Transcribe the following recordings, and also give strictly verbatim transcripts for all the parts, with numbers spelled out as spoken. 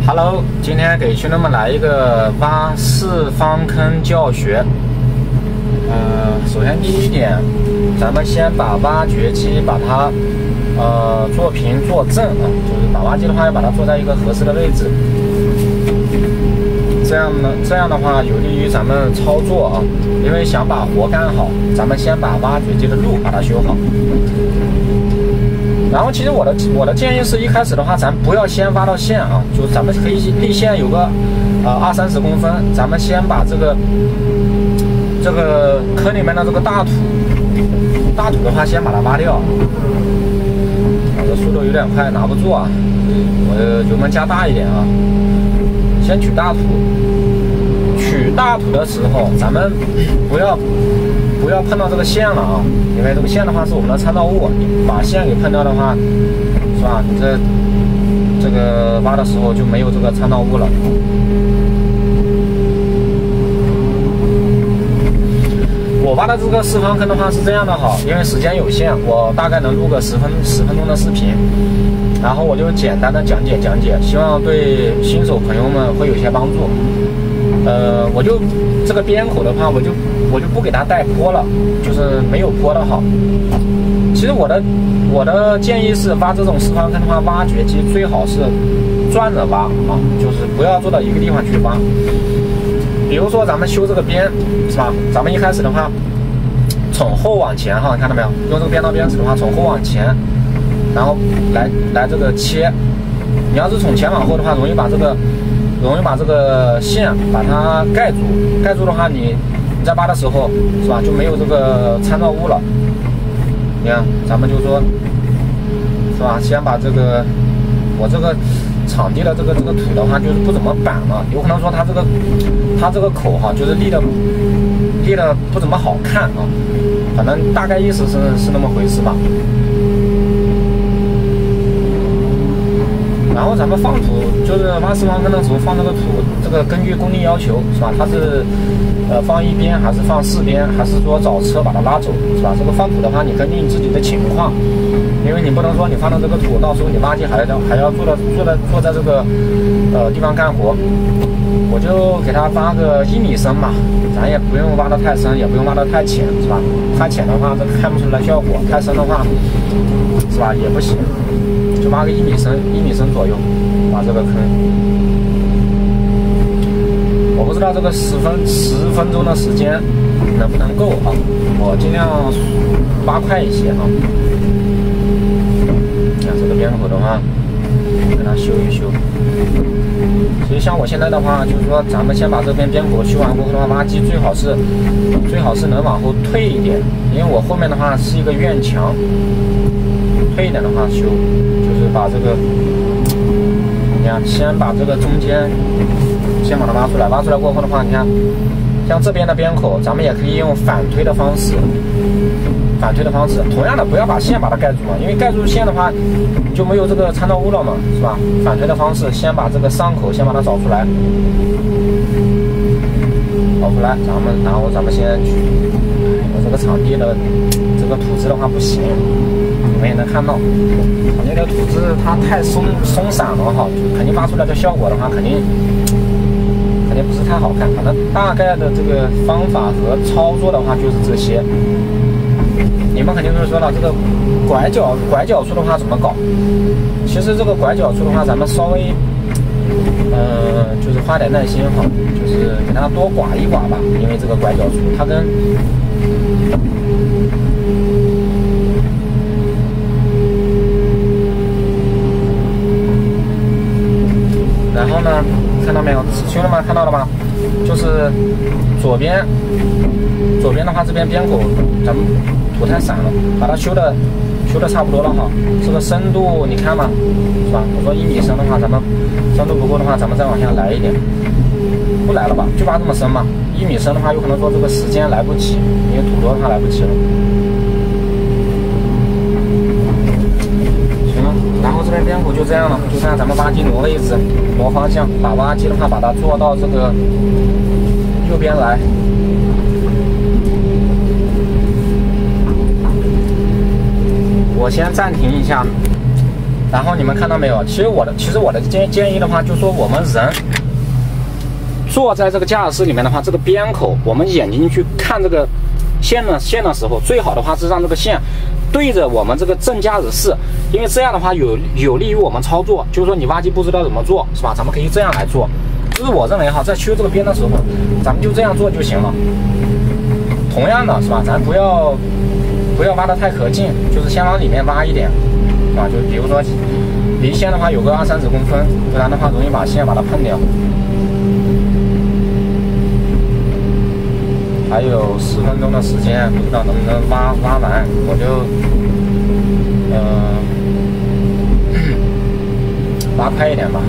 Hello， 今天给兄弟们来一个挖四方坑教学。呃，首先第一点，咱们先把挖掘机把它呃做平做正啊，就是把挖机的话要把它做在一个合适的位置。这样呢，这样的话有利于咱们操作啊，因为想把活干好，咱们先把挖掘机的路把它修好。然后其实我的我的建议是一开始的话，咱不要先挖到线啊，就咱们可以立线有个呃二三十公分，咱们先把这个这个坑里面的这个大土大土的话先把它挖掉。我的速度有点快，拿不住啊，我油门加大一点啊。先取大土，取大土的时候，咱们不要不要碰到这个线了啊，因为这个线的话是我们的参照物，你把线给碰掉的话，是吧？你这这个挖的时候就没有这个参照物了。我挖的这个四方坑的话是这样的哈，因为时间有限，我大概能录个十分十分钟的视频。然后我就简单的讲解讲解，希望对新手朋友们会有些帮助。呃，我就这个边口的话，我就我就不给它带坡了，就是没有坡的好。其实我的我的建议是，挖这种四方坑的话，挖掘机最好是转着挖啊，就是不要坐到一个地方去挖。比如说咱们修这个边，是吧？咱们一开始的话，从后往前哈，你看到没有？用这个编刀编尺的话，从后往前。然后来来这个切，你要是从前往后的话，容易把这个容易把这个线把它盖住，盖住的话，你你在挖的时候是吧，就没有这个参照物了。你看，咱们就说，是吧？先把这个我这个场地的这个这个土的话，就是不怎么板了，有可能说它这个它这个口哈，就是立的立的不怎么好看啊。反正大概意思是是那么回事吧。然后咱们放土，就是挖四方坑的时候放这个土，这个根据工地要求是吧？它是呃放一边还是放四边，还是说找车把它拉走是吧？这个放土的话，你根据你自己的情况，因为你不能说你放的这个土，到时候你挖机还要还要坐的坐的坐在这个呃地方干活，我就给它挖个一米深嘛，咱也不用挖得太深，也不用挖得太浅是吧？太浅的话这看不出来效果，太深的话是吧也不行。就挖个一米深，一米深左右，挖这个坑。我不知道这个十分十分钟的时间能不能够啊？我尽量挖快一些啊。像这个边口的话，给它修一修。所以像我现在的话，就是说咱们先把这边边口修完过后的话，挖机最好是最好是能往后退一点，因为我后面的话是一个院墙。退一点的话修，就是把这个，你看，先把这个中间，先把它挖出来，挖出来过后的话，你看，像这边的边口，咱们也可以用反推的方式，反推的方式，同样的不要把线把它盖住嘛，因为盖住线的话，就没有这个参照物了嘛，是吧？反推的方式，先把这个伤口先把它找出来，找出来，咱们然后咱们先去，我这个场地的这个土质的话不行。你们也能看到，场地的土质它太松松散了哈，就肯定发出来的效果的话，肯定肯定不是太好看。反正大概的这个方法和操作的话就是这些。你们肯定会说了，这个拐角拐角处的话怎么搞？其实这个拐角处的话，咱们稍微呃就是花点耐心哈，就是给它多刮一刮吧，因为这个拐角处它跟然后呢，看到没有？兄弟们看到了吗？就是左边，左边的话，这边边口咱们土太散了，把它修的修的差不多了哈。这个深度你看嘛，是吧？我说一米深的话，咱们深度不够的话，咱们再往下来一点，不来了吧？就挖这么深嘛。一米深的话，有可能说这个时间来不及，因为土多的话来不及了。然后这边边口就这样了，就看咱们挖机挪位置、挪方向，把挖机的话把它做到这个右边来。我先暂停一下， 然后你们看到没有？其实我的其实我的建建议的话，就说我们人坐在这个驾驶室里面的话，这个边口我们眼睛去看这个线的线的时候，最好的话是让这个线对着我们这个正驾驶室，因为这样的话有有利于我们操作。就是说你挖机不知道怎么做，是吧？咱们可以这样来做。就是我认为哈，在修这个边的时候，咱们就这样做就行了。同样的是吧？咱不要不要挖得太可近，就是先往里面挖一点，是吧？就比如说离线的话有个二三十公分，不然的话容易把线把它碰掉。还有十分钟的时间，不知道能不能挖挖完，我就呃挖快一点吧。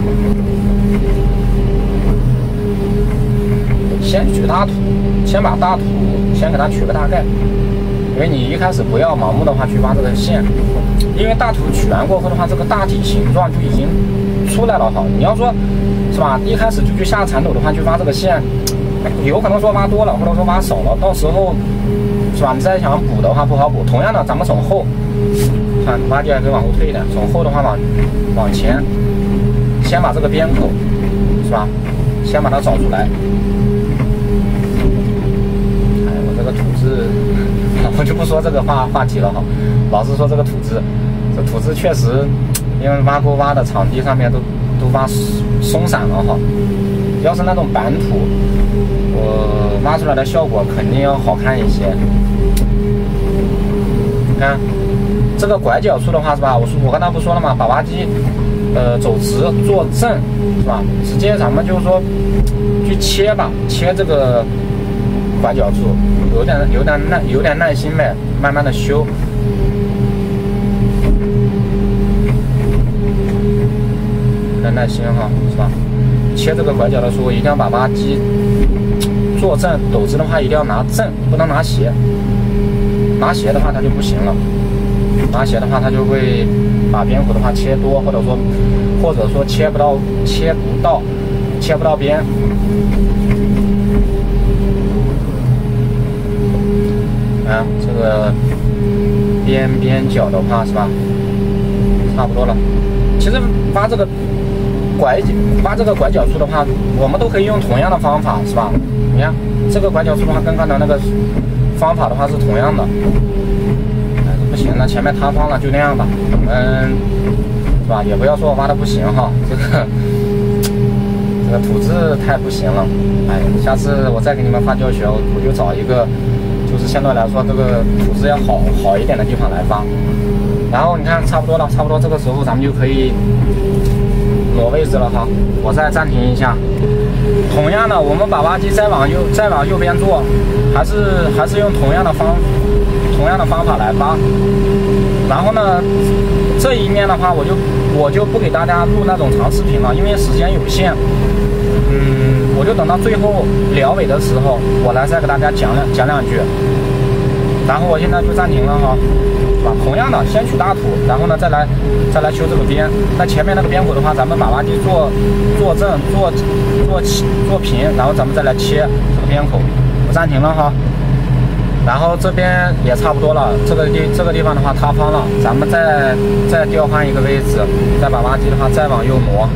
先取大土，先把大土先给它取个大概，因为你一开始不要盲目的话去挖这个线，因为大土取完过后的话，这个大体形状就已经出来了哈。你要说是吧，一开始就去下铲斗的话去挖这个线，有可能说挖多了，或者说挖少了，到时候是吧，你再想补的话不好补。同样的，咱们从后看挖地还可以往后退一点，从后的话往往前，先把这个边口是吧，先把它找出来。这个土质，我就不说这个话话题了哈。老是说这个土质，这土质确实，因为挖沟挖的场地上面都都挖松散了哈。要是那种板土，我挖出来的效果肯定要好看一些。你看这个拐角处的话是吧？我说我刚才不说了吗？把挖机呃走直做正是吧？直接咱们就是说去切吧，切这个拐角处。有点有点耐有点耐心呗，慢慢的修。有点耐心哈，是吧？切这个拐角的时候，一定要把挖机做正，斗子的话一定要拿正，不能拿斜。拿斜的话它就不行了，拿斜的话它就会把边口的话切多，或者说或者说切不到切不到切不到边。啊，这个边边角的话是吧，差不多了。其实挖这个拐挖这个拐角处的话，我们都可以用同样的方法是吧？你看这个拐角处的话，跟刚才那个方法的话是同样的。哎，不行，那前面塌方了，就那样吧。我们是吧？也不要说我挖的不行哈，这个这个土质太不行了。哎，下次我再给你们发教学，我就找一个。就是相对来说，这个土质要好好一点的地方来挖。然后你看，差不多了，差不多这个时候咱们就可以挪位置了哈。我再暂停一下。同样的，我们把挖机再往右再往右边做，还是还是用同样的方同样的方法来挖。然后呢，这一面的话，我就我就不给大家录那种长视频了，因为时间有限。嗯，我就等到最后聊尾的时候，我来再给大家讲两讲两句。然后我现在就暂停了哈，是吧？同样的，先取大土，然后呢再来再来修这个边。那前面那个边口的话，咱们把挖机做做正、做做做平，然后咱们再来切这个边口。我暂停了哈。然后这边也差不多了，这个地这个地方的话塌方了，咱们再再调换一个位置，再把挖机的话再往右挪。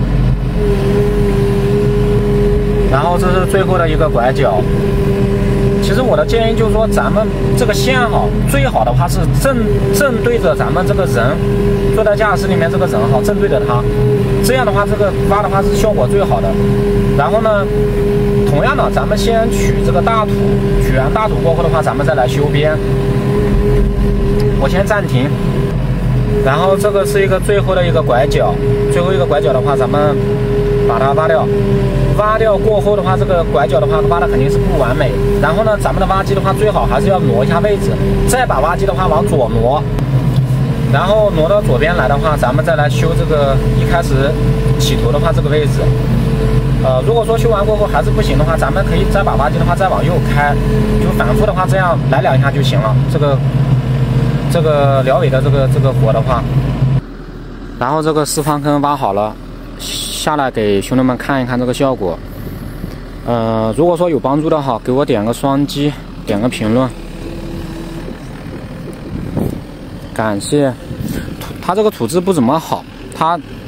然后这是最后的一个拐角。其实我的建议就是说，咱们这个线哈，最好的话是正正对着咱们这个人坐在驾驶室里面这个人哈，正对着他，这样的话这个挖的话是效果最好的。然后呢，同样的，咱们先取这个大土，取完大土过后的话，咱们再来修边。我先暂停。然后这个是一个最后的一个拐角，最后一个拐角的话，咱们把它挖掉。挖掉过后的话，这个拐角的话挖的肯定是不完美。然后呢，咱们的挖机的话最好还是要挪一下位置，再把挖机的话往左挪，然后挪到左边来的话，咱们再来修这个一开始起头的话这个位置。呃，如果说修完过后还是不行的话，咱们可以再把挖机的话再往右开，就反复的话这样来两下就行了。这个这个辽尾的这个这个活的话，然后这个四方坑挖好了。下来给兄弟们看一看这个效果，呃，如果说有帮助的话，给我点个双击，点个评论，感谢。它这个土质不怎么好， 它